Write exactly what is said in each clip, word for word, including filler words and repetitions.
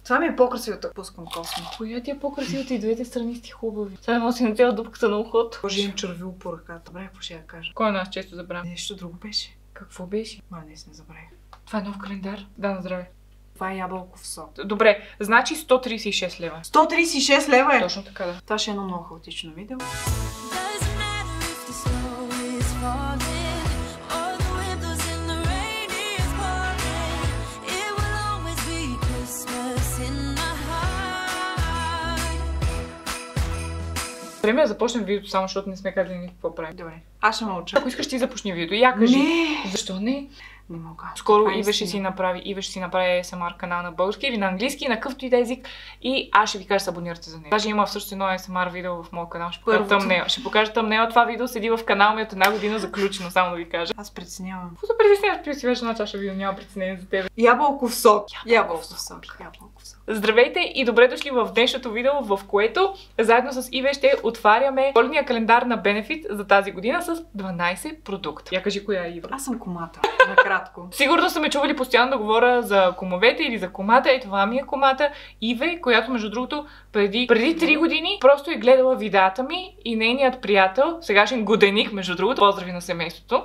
Това ми е по-красивата. Пускам косми. Коя ти е по-красивата? И двете страни сте хубави. Сега може да си натяла дупката на ухото. Боже, им червило по ръката. Добре, какво ще я кажа? Кой нас често забравя? Нещо друго беше. Какво беше? Ма, днес не забравих. Това е нов календар. Да, на здраве. Това е ябълков сок. Добре, значи сто тридесет и шест лева. сто тридесет и шест лева е! Точно така, да. Това ще е едно много хаотично видео. Време да започнем видеото, само защото не сме казали ни какво правим. Добре, аз ще мълча. Ако искаш ти започни видео, я кажи. Не! Защо не? Не мога. Скоро Ива ще си направи, Ива ще си направи ей ес ем ар канал на български или на английски, на какъвто и да език, и аз ще ви кажа да се абонирате за него. Даже има всъщност едно ей ес ем ар видео в моя канал, ще покажа тъмнела. Ще покажа тъмнела, това видео седи в канал ми от една година заключено, само да ви кажа. Аз притеснявам. Какво се притесняваш? Пи си вече една чаша видео, няма притеснение за теб. Ябълков сок. Ябълков сок. Ябълков сок. Здравейте и добре дошли в днешното видео, в което заедно с Иве ще отваряме коледния календар на Benefit за тази година с дванайсет продукта. Я кажи коя е Ива. Аз съм комата, накратко. Сигурно са ме чували постоянно да говоря за комовете или за комата. Е, това ми е комата Иве, която между другото преди, преди три години просто е гледала видеята ми и нейният приятел, сегашен годеник, между другото, поздрави на семейството,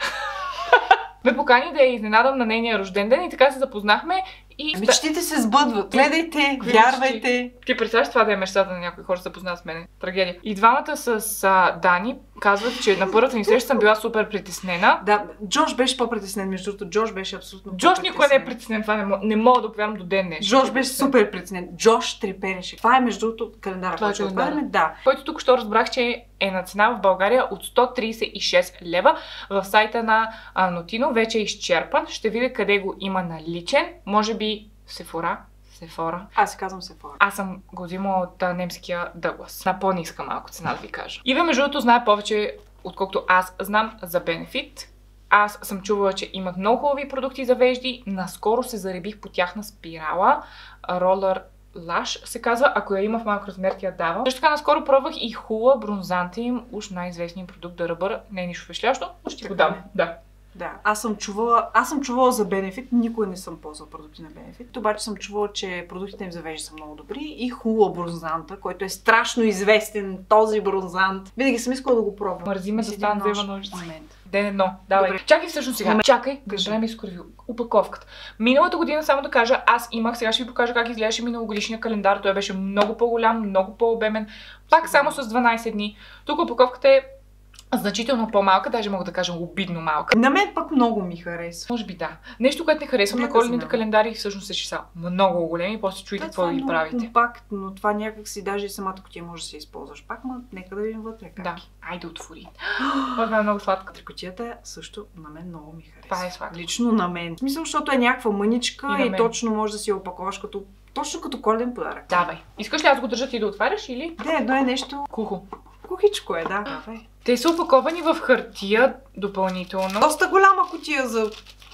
ме покани да я изненадам на нейния рожден ден и така се запознахме. И... Мечтите се сбъдват. Гледайте, вярвайте. Ти представяш това да е мечтата на някои хора да се запознат с мене. Трагедия. И двамата с а, Дани казват, че на първата ни среща съм била супер притеснена. Да, Джош беше по-притеснен, между другото. Джош беше абсолютно Джош никога не е притеснен, това не, не мога да повярвам до ден днес. Джош беше супер притеснен. Джош трепереше. Това е между другото календара, който ще отваряме. Да. Който тук що разбрах, че е на цена в България от сто тридесет и шест лева. В сайта на а, Notino вече е изчерпан. Ще видя къде го има наличен. Може би Сефора. Сефора. Аз си казвам Сефора. Аз съм го взимала от а, немския Douglas. На по-ниска малко цена, да ви кажа. Иве, между другото, знае повече, отколкото аз знам за Benefit. Аз съм чувала, че имат много хубави продукти за вежди. Наскоро се заребих по тяхна спирала. Roller Lash се казва. Ако я има в малък размер, ти я давам. Също така наскоро пробвах и хула бронзанта им. Уж най-известният продукт да ръбър. Не е нищо впечатляващо, но ще го дам. Да. Да, аз съм чувала, аз съм чувала за Benefit, никой не съм ползвала продукти на Benefit, обаче съм чувала, че продуктите им за вежди са много добри и хула бронзанта, който е страшно известен, този бронзант. Винаги съм искала да го пробвам. Мързи ме да стана да има ножица. Момент. Ден едно, давай. Добре. Чакай всъщност сега. Момент. Чакай, да правим изкорвил. Упаковката. Миналата година, само да кажа, аз имах, сега ще ви покажа как изглеждаше миналогодишния календар. Той беше много по-голям, много по-обемен. Пак само с дванайсет дни. Тук упаковката е значително по-малка, даже мога да кажа обидно малка. На мен пък много ми харесва. Може би да. Нещо, което не харесвам не на коледните календари, всъщност е, че са много големи и после чуете какво да ги правите. Това е компактно, това някак си, даже и самата кутия може да се използваш пак, но нека да видим вътре как. Да, айде отвори. Това е много сладка. Кутията също на мен много ми харесва. Това е сладко. Лично на мен. В смисъл, защото е някаква мъничка и, и точно може да си я опаковаш като точно като коледен подарък. Давай. Искаш ли аз го държа ти да отваряш или? Не, едно е нещо кухо. Кухичко е, да. Давай. Те са опаковани в хартия допълнително. Доста голяма кутия за...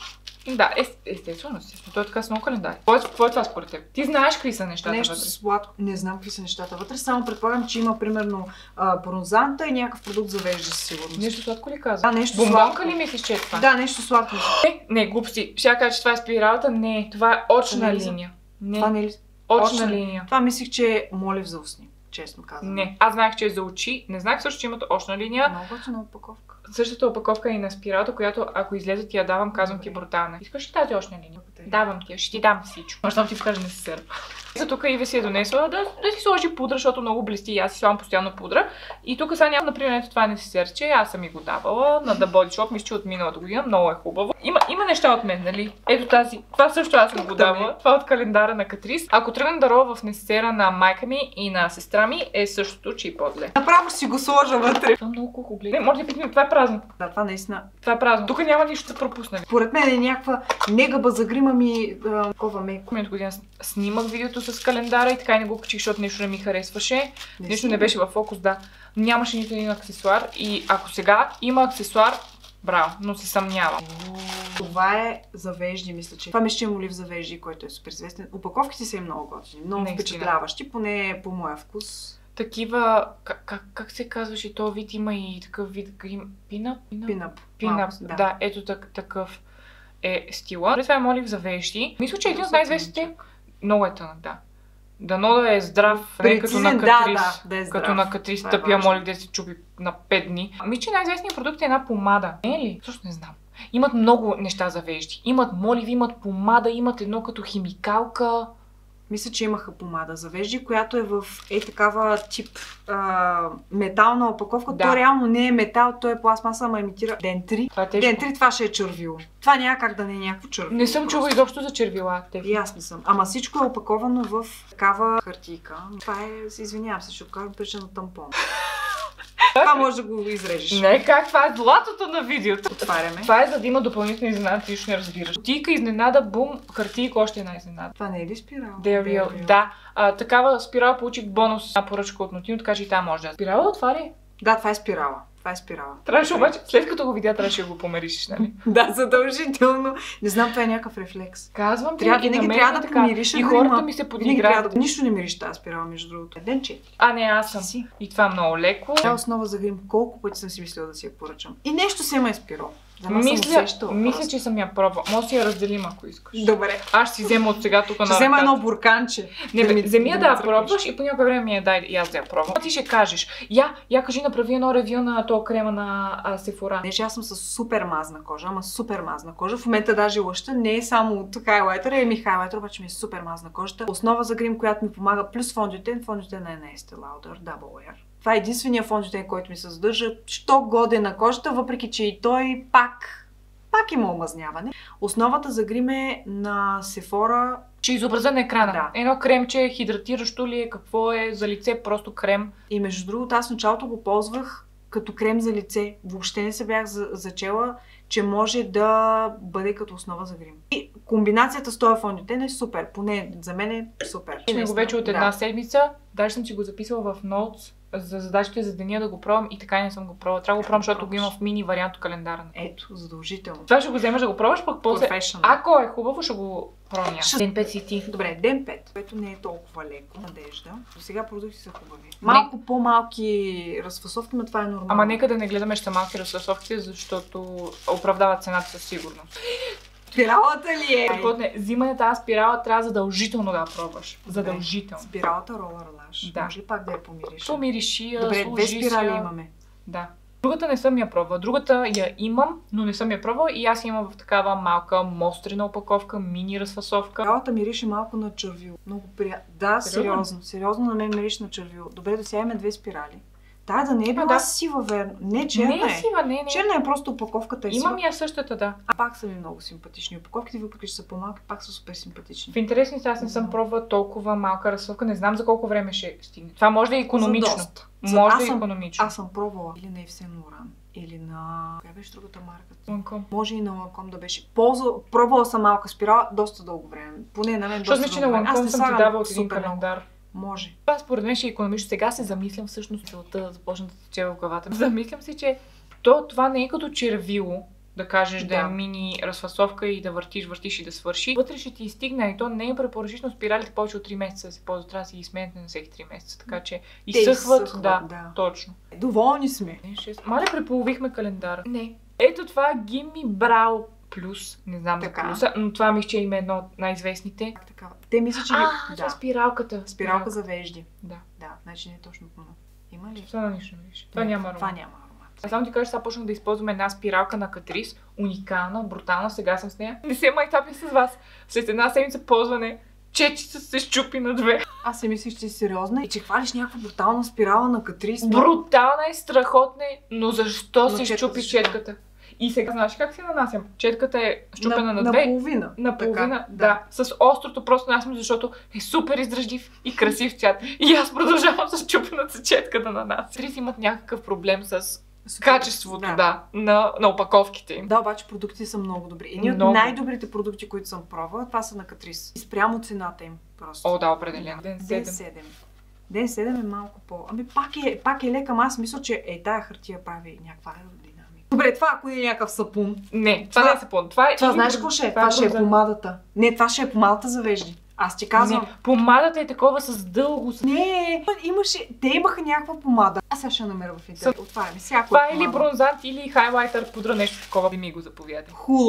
Да, е, естествено, естествено. Той е така с много календари. Какво е това според теб? Ти знаеш какви са нещата нещо вътре? Сладко. Не знам какви са нещата вътре, само предполагам, че има примерно а, бронзанта и някакъв продукт за вежди със сигурност. Нещо сладко ли казва? Да, нещо Бомбонка сладко. ли мислиш, че е това? Да, нещо сладко. Не, не, глупости. Ще кажа, че това е спиралата. Не, това е очна линия. Не, това не е ли... очна, очна линия. Това мислих, че е молив за устни. Честно казвам. Не, аз знаех, че е за очи. Не знаех също, че имат очна линия. Много готина опаковка. Същата опаковка е и на спиралата, която ако излезе ти я давам, казвам ти брутална. Искаш ли тази очна линия? Давам ти я, ще ти дам всичко. Може да ти покажа не се сърба. За тук Иве си е донесла да, да си сложи пудра, защото много блести и аз си слагам постоянно пудра. И тук сега няма, например, ето това не си сърче, аз съм и го давала на The Body Shop, мисля, че от миналата година, много е хубаво. Има, има неща от мен, нали? Ето тази, това също аз съм го давала, това от календара на Катрис. Ако тръгна да рова в несера на майка ми и на сестра ми, е същото, че и по-зле. Направо си го сложа вътре. Това много кухо гледа. Не, може да пикнем, това е празно. Да, това наистина. Това е празно. Тук няма нищо да пропуснали. Поред мен е някаква негъба загрима ми такова меко. Миналата година снимах видеото с календара и така и не го качих, защото нещо не ми харесваше. Не нещо не беше във фокус, да. Нямаше нито един аксесуар и ако сега има аксесуар, браво, но се съмнявам. Това е за вежди, мисля, че. Това мисля, че е молив за вежди, който е супер известен. Опаковките са и много готини, много впечатляващи, поне по моя вкус. Такива, как, как, как се казваше този вид, има и такъв вид грим... Пинап? Пинап. Пинап, да. да, ето так, такъв е стила. Това е молив за вежди. Мисля, че един от най-известните Много е тънък, да. Дано да е здрав, не като на Катрис, да, да, да е здрав. като на Катрис тъпия, моли да се чупи на пет дни. Ами, че най-известният продукт е една помада. Не е ли? Също не знам. Имат много неща за вежди. Имат моливи, имат помада, имат едно като химикалка. Мисля, че имаха помада за вежди, която е в е такава тип а, метална опаковка. Да. То реално не е метал, то е пластмаса, ама имитира Ден три. Това е Ден три, това ще е червило. Това няма как да не е някакво червило. Не съм чула изобщо за червила. И аз не съм. Ама всичко е опаковано в такава хартийка. Това е, се извинявам се, ще откажа прича на тампон. Това може да го изрежеш. Не, как? Това е златото на видеото. Отваряме. Това е за да има допълнителна изненада, ти ще не разбираш. Тика, изненада, бум, хартийка, още една изненада. Това не е ли спирал? Дериал. Да. А, такава спирала получих бонус на поръчка от Нотино, така че и там може да. Спирала отваря? Да, това е спирала. Това е спирала. Трябваше обаче, след като го видя, трябваше да го помериш, нали? Да, задължително. Не знам, това е някакъв рефлекс. Казвам ти, трябва, винаги трябва да помириш. И хората ми се подиграват. Да... Нищо не мириш тази спирала, между другото. Ден четири. А, не, аз съм. Си. И това много леко. Тя основа за грим. Колко пъти съм си мислила да си я поръчам. И нещо се ме е спирало. Мисля, мисля, че съм я пробвала. Може да си я разделим, ако искаш. Добре. Аз ще си взема от сега тук на ръката. Ще взема едно бурканче. Не, бе, вземи я да я пробваш и по някое време ми я дай и аз да я пробвам. Ти ще кажеш, я, я кажи, направи едно ревю на този крема на а, Sephora. Не, че аз съм с супер мазна кожа, ама супер мазна кожа. В момента даже лъща не е само от хайлайтера, е ми хайлайтер, обаче ми е супер мазна кожата. Основа за грим, която ми помага, плюс фондютен, фондютен е на Estee Lauder, Double Air. Това е единствения фондютен, който ми се задържа, що годе на кожата, въпреки че и той пак Пак има омазняване. Основата за грим е на Sephora. Ще изобразя на екрана. Да. Едно кремче, хидратиращо ли е, какво е за лице, просто крем. И между другото, аз в началото го ползвах като крем за лице. Въобще не се бях зачела, че може да бъде като основа за грим. И комбинацията с този фондютен е супер. Поне за мен е супер. Ще го вече от една да. седмица. Даже съм си го записала в ноутс за задачите за деня да го пробвам и така и не съм го пробвала. Трябва да го пробвам, защото го има в мини вариант от календара. Ето, задължително. Това ще го вземаш да го пробваш, пък после. Ако е хубаво, ще го пробвам. Ще... Ден пет си ти. Добре, ден пет, което не е толкова леко, надежда. До сега продукти са хубави. Малко не... по-малки разфасовки, но това е нормално. Ама нека да не гледаме, че са малки разфасовки, защото оправдават цената със сигурност. Спиралата ли е? Не, взимане тази спирала трябва задължително да я пробваш. Задължително. Спиралата Roller Lash. Да. Може ли пак да я помириш? Помириши я, добре, две спирали я. Имаме. Да. Другата не съм я пробвала. Другата я имам, но не съм я пробвала и аз имам в такава малка мострена опаковка, мини разфасовка. Спиралата мирише малко на червил. Много приятно. Да, сериозно. сериозно. Сериозно на мен мирише на червил. Добре, да сега имаме две спирали. Да, да не е била да. сива, верно. Не, черна не е. сива, не, не. Черна е просто опаковката е Имам я същата, да. А пак са ми много симпатични. Опаковките, въпреки че са по-малки, пак са супер симпатични. В интересни са, аз не съм пробвала толкова малка разсъвка. Не знам за колко време ще стигне. Това може да е икономично. За може да е икономично. Аз съм пробвала или на Ив Сен Лоран, или на... Коя беше другата марка? Ланком. Може и на Ланком да беше. Ползва... Пробвала съм малка спирала доста дълго време. Поне на мен доста дълго време. Аз не съм ти давала от един календар. Може. Това според мен ще е икономично. Сега се замислям всъщност целта да започна да тече в главата. Замислям си, че то, това не е като червило, да кажеш да, да е мини разфасовка и да въртиш, въртиш и да свърши. Вътре ще ти стигне и то не е препоръчително спиралите повече от три месеца да се ползват. Трябва да си ги сменяте на всеки три месеца. Така че изсъхват, изсъхват да, да, точно. Доволни сме. Мале преполовихме календара. Не. Ето това Gimme Brow Плюс, не знам така. За плюса, но това мисля, че има едно от най-известните. Така. Те мисля, че... А, да. спиралката. Спиралка за вежди. Да. Да, значи не е точно това. Има ли? Това нищо не виж. Това няма аромат. Това няма аромат. Аз само ти кажа, сега почнах да използвам една спиралка на Катрис. Уникална, брутална, сега съм с нея. Не се майтапи с вас. След една седмица ползване, чечица се щупи на две. Аз си мислих, че си сериозна и че хвалиш някаква брутална спирала на Катрис. Брутална е, страхотна е, но защо но се щупи четката? И сега, знаеш как си нанасям? Четката е щупена на, на две. Наполовина. Наполовина, да. да. С острото просто нанасям, защото е супер издръжлив и красив цвят. И аз продължавам с щупената четка да нанасям. Трис имат някакъв проблем с супер. Качеството, да, да на, на опаковките им. Да, обаче продукти са много добри. Едни много. От най-добрите продукти, които съм пробвала, това са на Катрис. И спрямо цената им просто. О, да, определено. Ден седем. Ден седем е малко по... Ами пак е, пак е лека, аз мисля, че е тая хартия прави някаква аеродинамика. Добре, това ако е някакъв сапун. Не, това, това не е сапун. Това, е това знаеш какво ще е? Това, това ще е помадата. Не, това ще е помадата за вежди. Аз ти казвам. Не, помадата е такова с дълго. Не, имаше, те имаха някаква помада. Аз сега ще намеря в интернет. Отваряме всяко. Това е или бронзант, или хайлайтер, пудра, нещо такова. Би ми го заповядай. Хула.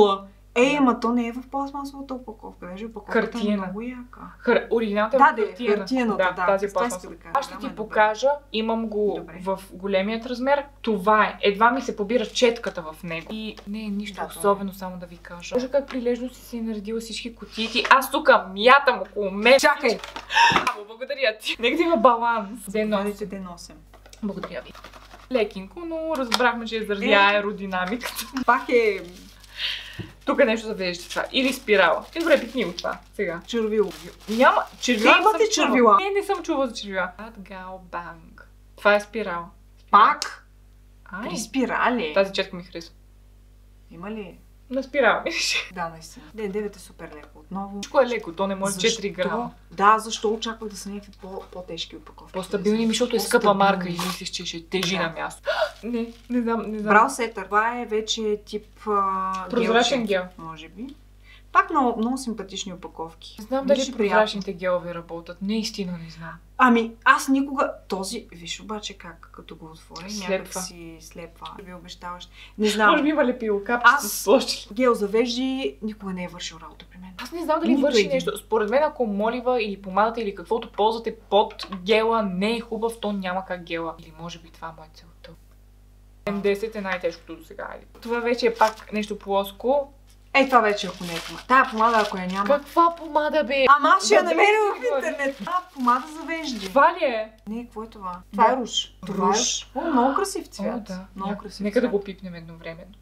Ей, ама то не е в пластмасовата опаковка, беше опаковката е Хартиена. много яка. Хар... Оригиналната е Да, в де, хартиена. хартиената, да. тази е Това пластмаса. иска да кажа. Аз ще Да, ти ма е покажа, имам го Добре. в големият размер. Това е. Едва ми се побира четката в него. И не е нищо Да, това е. особено, само да ви кажа. Може как прилежно си си наредила всички кутийки. Аз тук мятам около мен. Чакай! Браво, благодаря ти. Нека да има баланс. Ден Бъдете ден осем. Благодаря ви. Лекинко, но разбрахме, че е заради Е. аеродинамиката. Пак е Тук е нещо за вежди това. Или спирала. Е, добре, пикни го това. Сега. червило. Няма. Червила. Ти имате червила? Не, не съм чувала за червила. Адгал банг. Това е спирала. Пак? Ай, При спирали. тази четка ми харесва. Има ли? На спирала мирише. Да, наистина. Ден девет е супер леко. Отново. Всичко е леко, то не може четири грама. Да, защо очаквах да са някакви по- по-тежки опаковки? По-стабилни, ми, защото е скъпа По-стабилни. марка и мислиш, че ще тежи Да. на място. Не, не знам, не знам. Брал сетър. Това е вече тип а, Прозрачен гелче, гел. може би. Пак много, много симпатични опаковки. Не знам Беше дали приятно. прозрачните гелове работят. Наистина не знам. Ами, аз никога този... Виж обаче как, като го отворя, Слепва. някак си слепва. Ви обещаваш. Не знам. Може би има лепило капчета Аз- с сложили. Гел за вежди никога не е вършил работа при мен. Аз не знам дали Нито върши един. нещо. Според мен, ако молива или помадата или каквото ползвате под гела не е хубав, то няма как гела. Или може би това му е целта. М десет е най-тежкото до сега. Това вече е пак нещо плоско. Ей, това вече ако не е помада. Тая помада, ако я няма... Каква помада бе? Ама аз ще я Да, намеря да, в да, интернет. Това е помада за вежди. Това ли е? Не, какво е това? Това е руш. Това е Руж. руш. О, много красив цвят. О, да. Много Ня- красив Нека да цвят. го пипнем едновременно.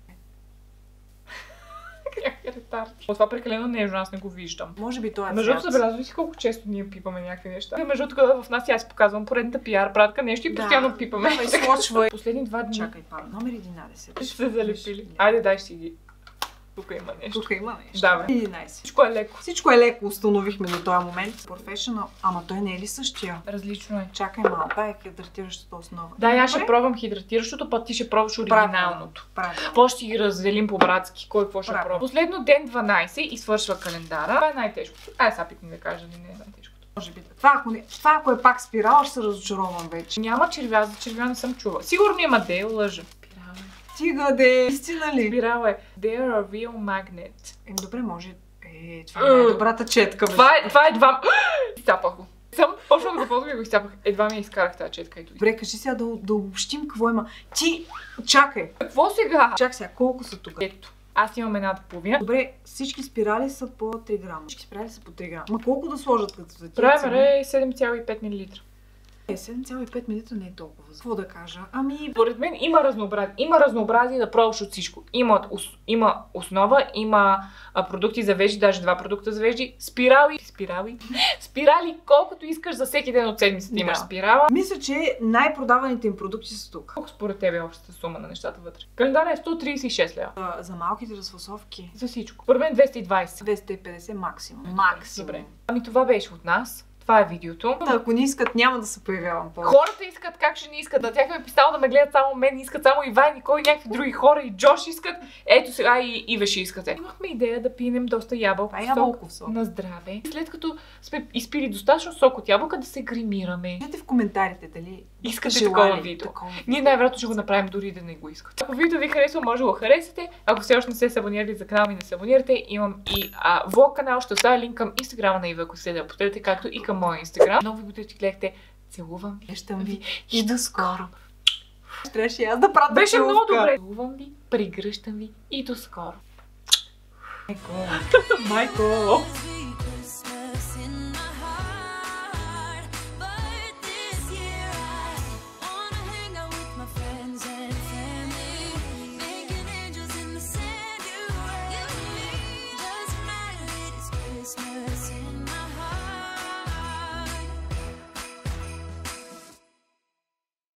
Как е ретард. О, това прекалено нежно, аз не го виждам. Може би това е Между другото, цвят. забелязвай си колко често ние пипаме някакви неща. Между другото, в нас аз си показвам поредната пиар пратка нещо и Да. постоянно пипаме. Давай, случвай. Последни два дни Чакай, пам. Номер единадесет. ще се залепили. Айде, дай си ги. Тук има нещо. Тук има нещо. Да, бе. единадесет. Всичко е леко. Всичко е леко, установихме до този момент. Professional. Ама той не е ли същия? Различно е. Чакай малко, това е хидратиращата основа. Да, аз ще Добре? пробвам хидратиращото, път ти ще пробваш оригиналното. Правилно. После ще ги разделим по-братски, кой какво ще Правилно. пробва. Последно ден дванадесет и свършва календара. Това е най-тежкото. Ай, сега пикни да кажа, не, не е най-тежкото. Може би. Това ако, не, това ако е пак спирал, ще се разочаровам вече. Няма червя, за червя не съм чувала. Сигурно има де, лъжа. Спирала е. Стига де, истина ли? Спирала е. They are a real magnet. Е, добре, може. Е, това е добрата четка. бе. Това е, това е едва... Изцапах го. Съм почнах да го ползвам и го изцапах. Едва ми изкарах тази четка. Ето. Добре, кажи сега да, да обобщим какво има. Ти, чакай. Какво сега? Чакай сега, колко са тук? Ето. Аз имам едната половина. Добре, всички спирали са по три грама. Всички спирали са по три грама. Ма колко да сложат като за тия Праймер цени? е седем цяло и пет милилитра. Е, седем цяло и пет милилитра не е толкова. Какво да кажа? Ами, Според мен има разнообразие. Има разнообразие да пробваш от всичко. Има, ос, има основа, има а, продукти за вежди, даже два продукта за вежди, спирали, спирали, спирали, колкото искаш за всеки ден от седмицата Да. имаш спирала. мисля, че най-продаваните им продукти са тук. Колко според тебе е общата сума на нещата вътре? Календара е сто тридесет и шест лева. За, за малките разфасовки За всичко. Според мен двеста и двадесет. двеста и петдесет максимум. Максимум. Добре. Ами това беше от нас. Това е видеото. Ако не искат, няма да се появявам повече. Хората искат, как ще не искат. На тях ме писало да ме гледат само мен, искат само Иван, Никой, някакви други хора и Джош искат. Ето сега и Иве ще искате. Имахме идея да пинем доста ябълко Това е сок ябълков сок. на здраве. След като сме изпили достатъчно сок от ябълка, да се гримираме. Пишете в коментарите дали Искате желали такова видео. такова Ние най-вероятно ще го направим дори да не го искате. Ако видео ви харесва, може да го харесате. Ако все още не сте се абонирали за канала ми, не се абонирате. Имам и а, влог канал, ще оставя линк към инстаграма на Ива, ако сте да я последвате, както и към моя инстаграм. Много ви благодаря, че гледахте. Целувам ви. Виждам ви и до скоро. Трябваше и аз да пратя Беше много целувка. добре. Целувам ви, пригръщам ви и до скоро. Майко. Майко.